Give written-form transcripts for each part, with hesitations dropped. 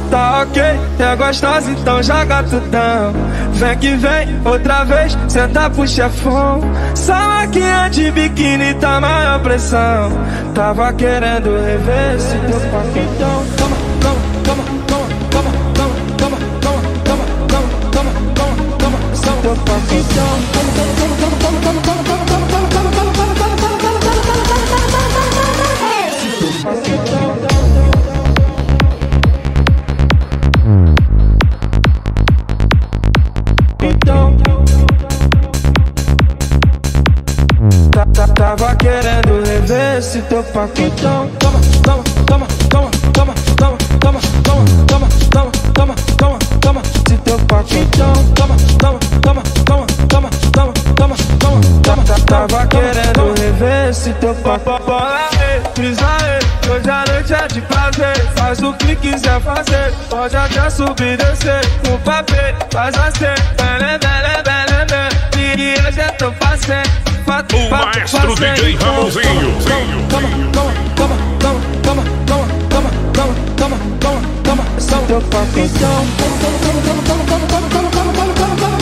Tá ok, é gostosa, então joga tudão. Vem que vem, outra vez, senta pro chefão. Essa maquinha de biquíni tá maior pressão. Tava querendo rever esse teu paquetão. Toma, toma, toma, toma, toma, toma, toma, toma, toma, toma, toma, toma, toma, esse teu paquetão. Toma, toma, toma, toma, toma, toma, toma, toma, toma, toma, toma, toma, toma, toma, tava querendo rever esse teu paquetão. Toma, toma, toma, toma, toma, toma, toma, toma, toma, toma, toma, toma, toma, esse teu paquetão. Toma, toma, toma, toma, toma, toma, toma, toma, toma, tava querendo rever esse teu paquetão. Bola aí, frisa aí, hoje a noite é de prazer. Faz o que quiser fazer, pode até subir e descer. No papel, faz assim, bele, bele, bele, bele. E hoje eu tô fazendo. O maestro DJ Ramonzinho. Toma, toma, toma, toma, toma, toma, toma, toma, toma, toma, toma, esse é o teu paquetão. Toma, toma, toma, toma, toma, toma, toma, toma, toma, toma, toma, toma, toma,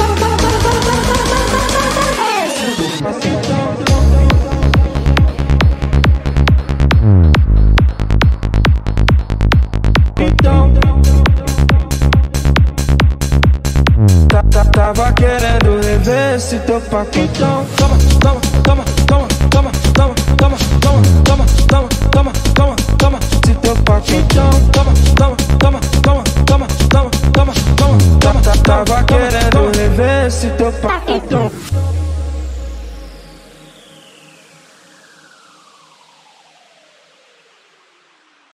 tava querendo rever esse teu paquetão. Toma, toma, toma, toma, toma, toma, toma, toma, toma, toma, toma, toma, toma, esse teu paquetão. Toma, toma, toma, toma, toma, toma, toma, toma, toma, tava querendo rever esse teu paquetão.